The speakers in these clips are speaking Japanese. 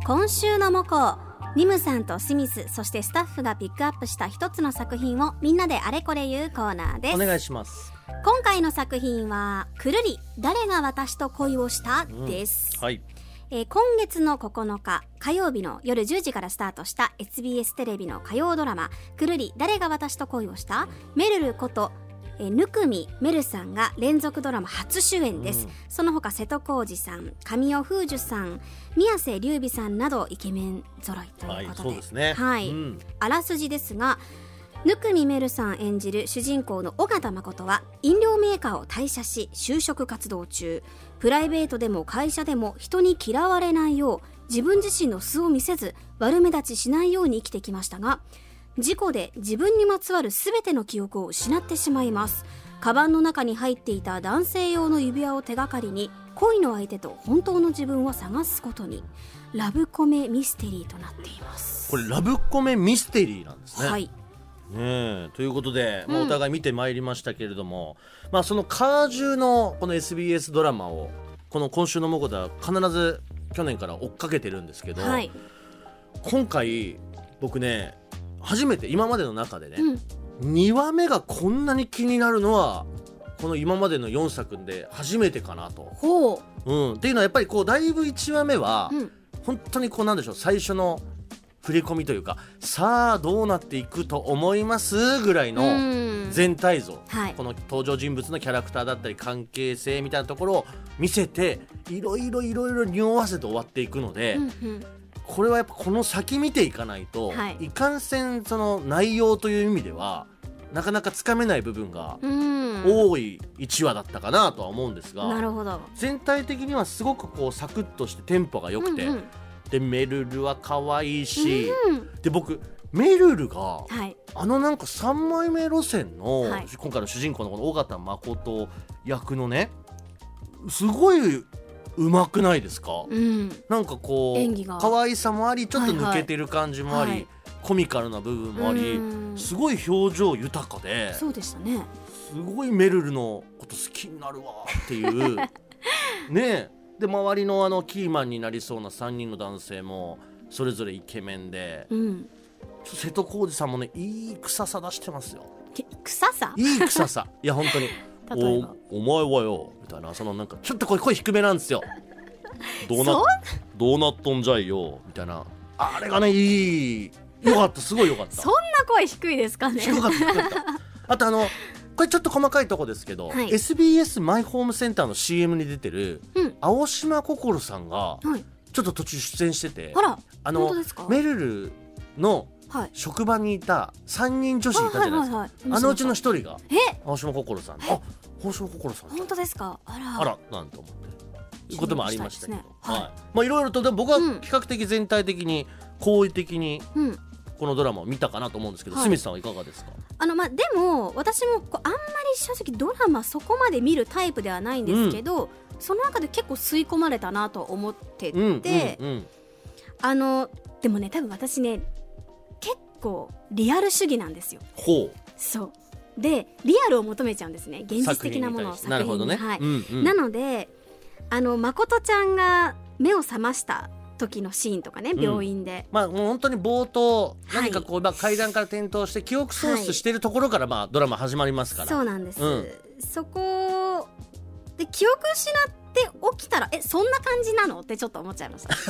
今週のモコ、ニムさんとスミス、そしてスタッフがピックアップした一つの作品をみんなであれこれ言うコーナーです。 お願いします。 今回の作品はくるり誰が私と恋をしたです、 はい。 今月の9日火曜日の夜10時からスタートした SBS テレビの火曜ドラマくるり誰が私と恋をした、めるること生見めるさんが連続ドラマ初主演です、その他瀬戸康史さん、神尾楓珠さん、宮世琉弥さんなどイケメン揃いということで、 そうですね。 あらすじですが、生見めるさん演じる主人公の尾形誠は飲料メーカーを退社し就職活動中、プライベートでも会社でも人に嫌われないよう自分自身の素を見せず悪目立ちしないように生きてきましたが、事故で自分にまつわる全ての記憶を失ってしまいます。カバンの中に入っていた男性用の指輪を手がかりに恋の相手と本当の自分を探すことに、ラブコメミステリーとなっています。 これラブコメミステリーなんですね。 はい、 ということで、お互い見てまいりましたけれども、そのカージュのこの SBS ドラマをこの今週のモコでは必ず去年から追っかけてるんですけど、今回僕ね初めて今までの中でね、2話目がこんなに気になるのはこの今までの4作で初めてかなと。っていうのはやっぱりこうだいぶ1話目は、本当にこうなんでしょう、最初の振り込みというか、さあどうなっていくと思いますぐらいの全体像、この登場人物のキャラクターだったり関係性みたいなところを見せていろいろ匂わせて終わっていくので、これはやっぱこの先見ていかないと、いかんせんその内容という意味ではなかなかつかめない部分が多い1話だったかなとは思うんですが、 なるほど。 全体的にはすごくこうサクッとしてテンポが良くて、でメルルは可愛いし、で僕メルルが、なんか3枚目路線の、今回の主人公のこの尾形誠役のね、すごいうまくないですか、なんかこう可愛さもあり、ちょっと抜けてる感じもあり、コミカルな部分もあり、すごい表情豊かで、 そうでしたね。 すごいメルルのこと好きになるわっていうね。で周りのキーマンになりそうな3人の男性もそれぞれイケメンで、瀬戸康史さんもねいい臭さ出してますよ。 臭さ？ いい臭さいや本当にお前はよみたいな、そのなんかちょっと声低めなんですよ。どうなっとんじゃいよみたいな、あれがねよかった、すごいよかった。 そんな声低いですかね。 低かった。あとこれちょっと細かいとこですけど、SBS マイホームセンターの CM に出てる、青島心さんがちょっと途中出演してて、メルルの職場にいた3人女子いたじゃないですか、あのうちの1人が青島心さん。青島心さん本当ですか？あらなんと思っていうこともありましたけど、いろいろと。でも僕は比較的全体的に好意的にこのドラマを見たかなと思うんですけど、スミスさんはいかがですか？ でも私もあんまり正直ドラマそこまで見るタイプではないんですけど、その中で結構吸い込まれたなと思ってて、でもね多分私ね結構リアル主義なんですよ。そうでリアルを求めちゃうんですね、現実的なものを作品に。なるほどね。なので誠ちゃんが目を覚ました時のシーンとかね、病院で、 もう本当に冒頭何かこう、階段から転倒して記憶喪失してるところから、ドラマ始まりますから。そうなんです、 そこで記憶失って起きたらそんな感じなのってちょっと思っちゃいました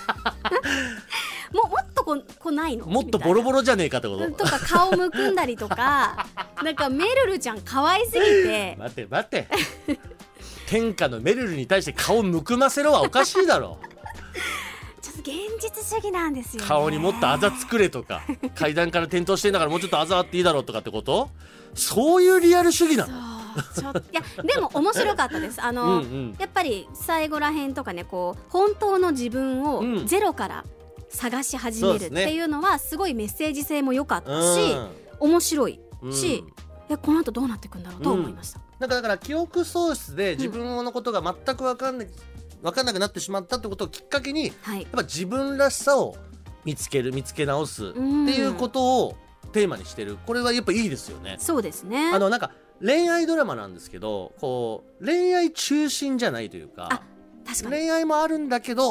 もっとこないの、 もっとボロボロじゃねえかってこととか、顔むくんだりとかなんかメルルちゃん可愛すぎて待って天下のメルルに対して顔むくませろはおかしいだろちょっと現実主義なんですよね。 顔にもっとあざ作れとか階段から転倒してんだからもうちょっとあざあっていいだろうとかってこと、そういうリアル主義なの？ いやでも面白かったです。やっぱり最後らへんとかね、こう本当の自分をゼロから探し始めるっていうのはすごいメッセージ性も良かったし、面白いし、この後どうなっていくんだろうと思いました。 だから記憶喪失で自分のことが全く分かんなくなってしまったってことをきっかけに、やっぱ自分らしさを見つけ直すっていうことをテーマにしてる。これはやっぱいいですよね。 そうですね。 なんか恋愛ドラマなんですけど、こう恋愛中心じゃないというか、 確かに恋愛もあるんだけど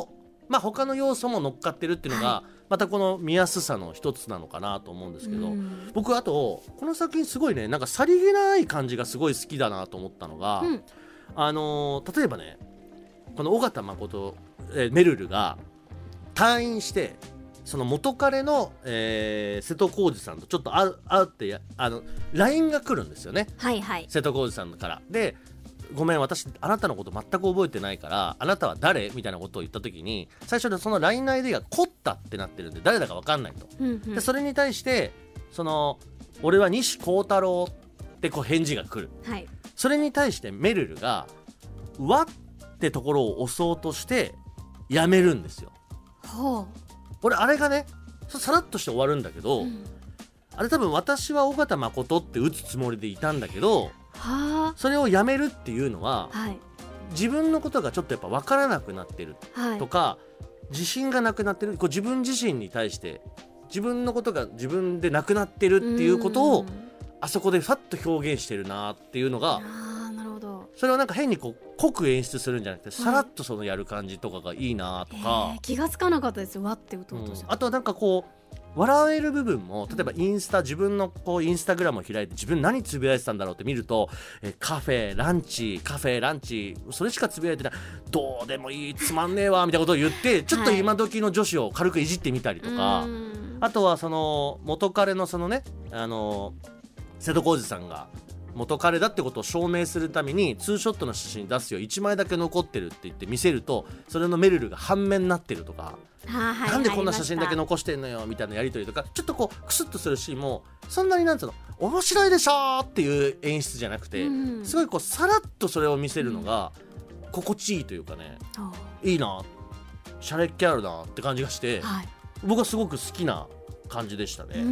まあ他の要素も乗っかってるっていうのが、 はまたこの見やすさの一つなのかなと思うんですけど、僕あとこの作品すごいね、なんかさりげない感じがすごい好きだなと思ったのが、 うん例えばね、この尾形誠、めるるが退院してその元彼の、瀬戸康史さんとちょっと会ってLINE が来るんですよね、 はいはい。 瀬戸康史さんからで、ごめん私あなたのこと全く覚えてないからあなたは誰みたいなことを言った時に、最初でその LINE の ID がコッタってなってるんで誰だか分かんないと、 うんうん、 でそれに対して俺は西光太郎ってこう返事が来る。 はい、 それに対してめるるがわってところを押そうとしてやめるんですよ。 ほう。 俺あれがねさらっとして終わるんだけど、あれ多分私は尾形誠って打つつもりでいたんだけど、 はそれをやめるっていうのは、 はい自分のことがちょっとやっぱ分からなくなってるとか、自信がなくなってる、こう自分自身に対して自分のことが自分でなくなってるっていうことをあそこでファッと表現してるなっていうのが、 なるほど。 それをなんか変にこう濃く演出するんじゃなくて、さらっとそのやる感じとかがいいなとか、 気がつかなかったですよ、わって打とうとして、 あとはなんかこう笑える部分も、例えばインスタ、自分のこうインスタグラムを開いて自分何つぶやいてたんだろうって見ると、カフェランチそれしかつぶやいてない、どうでもいいつまんねえわみたいなことを言ってちょっと今時の女子を軽くいじってみたりとか、あとはその元彼のそのね瀬戸康史さんが元彼だってことを証明するためにツーショットの写真出すよ、1枚だけ残ってるって言って見せると、それのめるるが半面になってるとか、なんでこんな写真だけ残してんのよみたいなやり取りとか、ちょっとこうクスッとするシーンもそんなになんつうの面白いでしょっていう演出じゃなくて、すごいこうさらっとそれを見せるのが心地いいというかね、いいな、シャレっ気あるなって感じがして、僕はすごく好きな感じでしたね。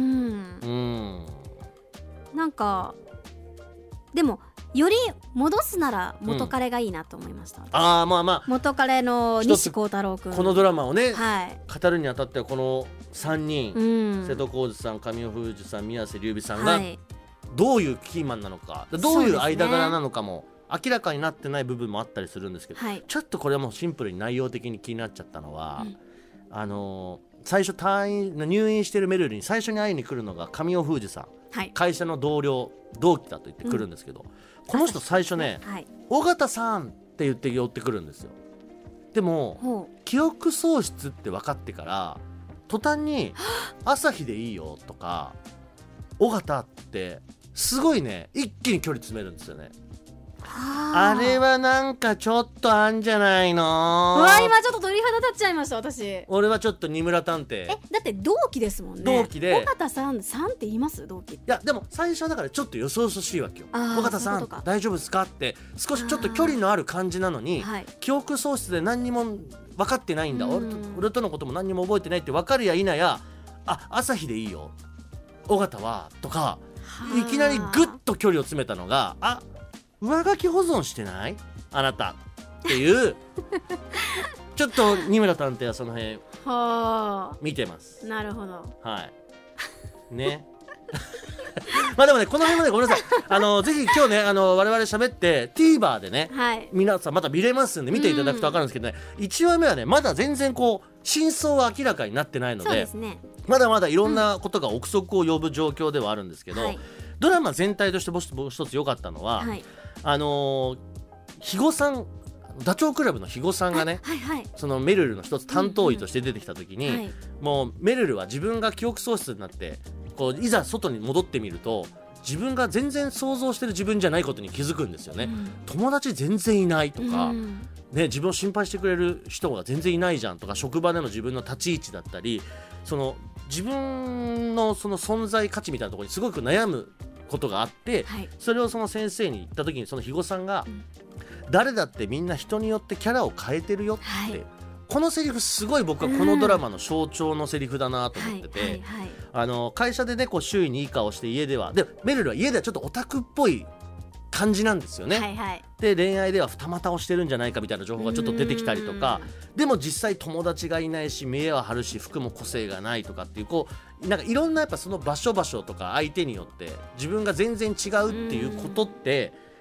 なんかでもより戻すなら元彼がいいなと思いました、元彼の西光太郎くん、 このドラマをね、語るにあたってはこの3人、瀬戸康史さん、神尾楓珠さん、宮世琉弥さんがどういうキーマンなのか、どういう間柄なのかも明らかになってない部分もあったりするんですけど、ちょっとこれはもうシンプルに内容的に気になっちゃったのは、最初入院してるめるるに最初に会いに来るのが神尾楓珠さん、会社の同期だと言ってくるんですけど、この人最初ね、尾形さんって言って寄ってくるんですよ。でも記憶喪失って分かってから途端に朝日でいいよとか尾形ってすごいね一気に距離詰めるんですよね。あれはなんかちょっとあんじゃないの。 今ちょっと鳥肌立っちゃいました私。 俺はちょっと二村探偵、 だって同期ですもんね。 同期で尾形さんって言います？同期って。 いやでも最初はだからちょっとよそよそしいわけよ。尾形さん大丈夫ですかって少しちょっと距離のある感じなのに、記憶喪失で何にも分かってないんだ、俺とのことも何にも覚えてないって分かるや否や、朝日でいいよ尾形はとか、いきなりグッと距離を詰めたのが、上書き保存してないあなたっていうちょっと二村探偵はその辺見てます。 なるほど。 ねでもねこの辺もねごめんなさい、ぜひ今日ね我々喋って TVer でね、皆さんまた見れますんで見ていただくと分かるんですけどね、1話目はねまだ全然こう真相は明らかになってないので、まだまだいろんなことが憶測を呼ぶ状況ではあるんですけど、ドラマ全体としてもう一つ良かったのは、肥後さん、ダチョウ倶楽部の肥後さんがね、そのめるるの一つ担当医として出てきた時に、もうめるるは自分が記憶喪失になってこういざ外に戻ってみると自分が全然想像してる自分じゃないことに気づくんですよね。友達全然いないとか、自分を心配してくれる人が全然いないじゃんとか、職場での自分の立ち位置だったり、その自分のその存在価値みたいなところにすごく悩むことがあって、それをその先生に言った時にその肥後さんが、誰だってみんな人によってキャラを変えてるよって、このセリフすごい僕はこのドラマの象徴のセリフだなと思ってて、会社でねこう周囲にいい顔して家ではめるるは家ではちょっとオタクっぽい感じなんですよね、で恋愛では二股をしてるんじゃないかみたいな情報がちょっと出てきたりとか、でも実際友達がいないし見栄は張るし服も個性がないとかっていう、こうなんかいろんなやっぱその場所とか相手によって自分が全然違うっていうことって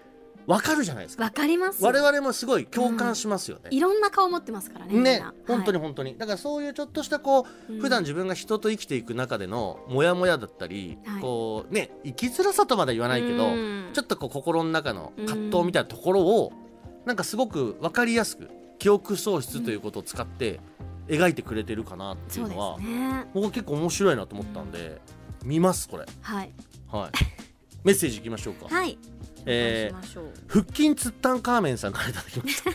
分かるじゃないですか。 わかります。 我々もすごい共感しますよね、 いろんな顔持ってますからね、みんねな。 本当にはい本当に、だからそういうちょっとしたこう、普段自分が人と生きていく中でのモヤモヤだったり、 はいこうね生きづらさとまでは言わないけど、ちょっとこう心の中の葛藤みたいなところをなんかすごく分かりやすく記憶喪失ということを使って描いてくれてるかなっていうのは、 そうですね。 僕結構面白いなと思ったんで、見ますこれ。 はいはいメッセージいきましょうか。 はい。お願いしましょう。 腹筋ツッタンカーメンさんからいただきました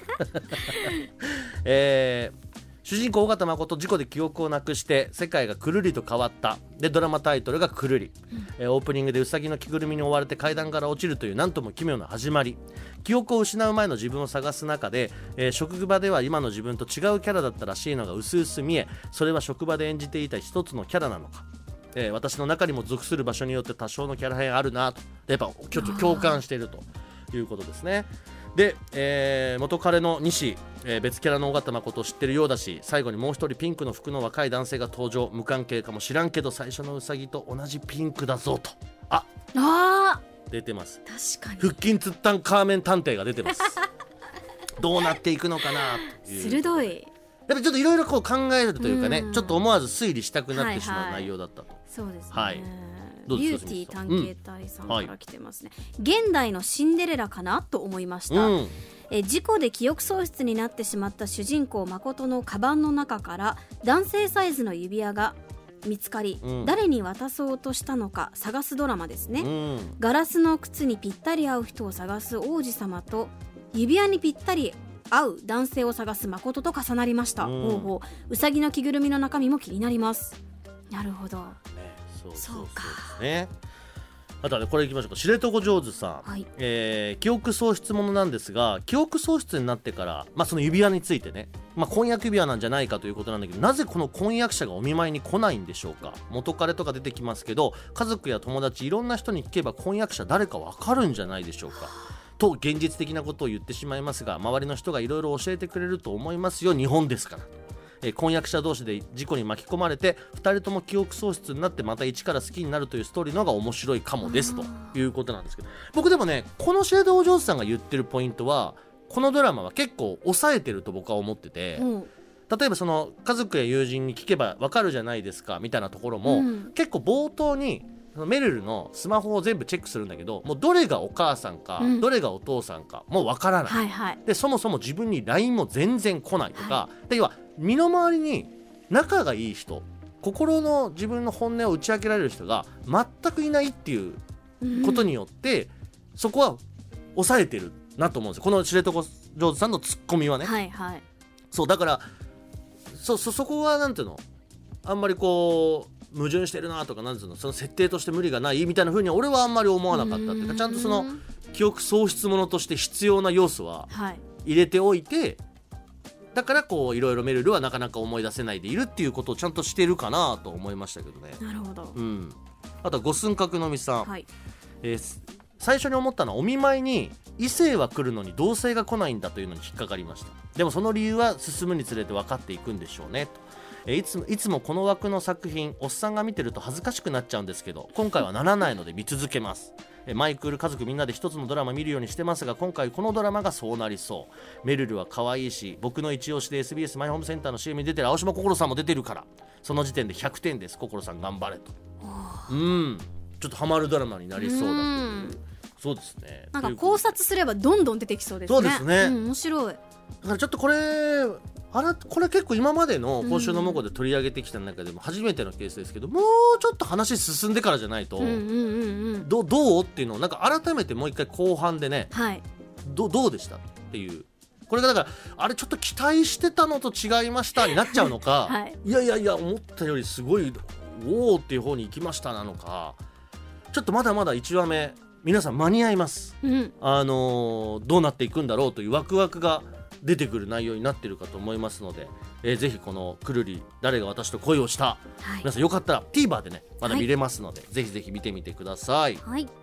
主人公尾形誠事故で記憶をなくして世界がくるりと変わったで、ドラマタイトルがくるり、オープニングでウサギの着ぐるみに追われて階段から落ちるというなんとも奇妙な始まり。記憶を失う前の自分を探す中で、職場では今の自分と違うキャラだったらしいのが薄々見え、それは職場で演じていた一つのキャラなのか、私の中にも属する場所によって多少のキャラ変あるなと、やっぱちょっと共感しているということですね。で、元彼の西、別キャラの尾形誠を知ってるようだし、最後にもう一人ピンクの服の若い男性が登場。無関係かもしらんけど最初のウサギと同じピンクだぞと。 あ出てます。 ー、確か腹筋ツッタンカーメン探偵が出てますどうなっていくのかなとに。 いう、 鋭い。 やっぱりちょっといろいろこう考えるというかね、 うんちょっと思わず推理したくなってしまうはいはい内容だったと、 そうですね。 はいどうビですかューティー探清水検隊さんうんから来てますね、現代のシンデレラかなと思いました、 うん事故で記憶喪失になってしまった主人公誠のカバンの中から男性サイズの指輪が見つかり、 うん誰に渡そうとしたのか探すドラマですね、 うんガラスの靴にぴったり合う人を探す王子様と指輪にぴったり合う男性を探す誠と重なりました、 うんほうほう、うさぎの着ぐるみの中身も気になります。なるほど。 ね、そうそうかですね。あとはね、これいきましょうか。知床上手さん、 はい記憶喪失ものなんですが、記憶喪失になってから、その指輪についてね、婚約指輪なんじゃないかということなんだけど、なぜこの婚約者がお見舞いに来ないんでしょうか。元彼とか出てきますけど、家族や友達いろんな人に聞けば婚約者誰かわかるんじゃないでしょうかと現実的なことを言ってしまいますが、周りの人がいろいろ教えてくれると思いますよ。日本ですから。婚約者同士で事故に巻き込まれて2人とも記憶喪失になってまた一から好きになるというストーリーの方が面白いかもですということなんですけど、僕でもね、このシェードお嬢さんが言ってるポイントは、このドラマは結構抑えてると僕は思ってて、 うん例えばその家族や友人に聞けば分かるじゃないですかみたいなところも、結構冒頭にメルルのスマホを全部チェックするんだけど、もうどれがお母さんか、どれがお父さんかもう分からない、 はいはい。 でそもそも自分に LINE も全然来ないとか、で要は身の回りに仲がいい人、心の自分の本音を打ち明けられる人が全くいないっていうことによって、そこは抑えてるなと思うんですよ、この知床上手さんのツッコミはね、 はいはい。 そうだからそこはなんていうの、あんまりこう矛盾してるなとか、なんていうの、その設定として無理がないみたいな風には俺はあんまり思わなかったっていうか、ちゃんとその記憶喪失ものとして必要な要素ははい。 入れておいて、だからこういろいろメルルはなかなか思い出せないでいるっていうことをちゃんとしてるかなと思いましたけどね。 なるほど。 あとは五寸角のみさん、 はい。 最初に思ったのは、お見舞いに異性は来るのに同性が来ないんだというのに引っかかりました。でもその理由は進むにつれて分かっていくんでしょうねと。いつもこの枠の作品、おっさんが見てると恥ずかしくなっちゃうんですけど、今回はならないので見続けます。マイクール家族みんなで一つのドラマ見るようにしてますが、今回このドラマがそうなりそう。メルルは可愛いし、僕の一押しで SBS マイホームセンターの CM に出てる青島心さんも出てるから、その時点で100点です。心さん頑張れと。ちょっとハマるドラマになりそうだという。そうですね。 なんか考察すればどんどん出てきそうですね。 そうですね。 面白い。 だからちょっとこれ結構今までの今週のモコで取り上げてきた中でも初めてのケースですけど、もうちょっと話進んでからじゃないと、どうっていうのをなんか改めてもう一回後半でね、 はい、 どうでしたっていう、これがだからあれちょっと期待してたのと違いましたになっちゃうのか、 はい、 いや思ったよりすごいおーっていう方に行きましたなのか、ちょっとまだまだ1話目皆さん間に合います、どうなっていくんだろうというワクワクが出てくる内容になっているかと思いますので、ぜひこのくるり誰が私と恋をした、皆さんよかったら TVer でねまだ見れますので、ぜひぜひ見てみてください。 はい。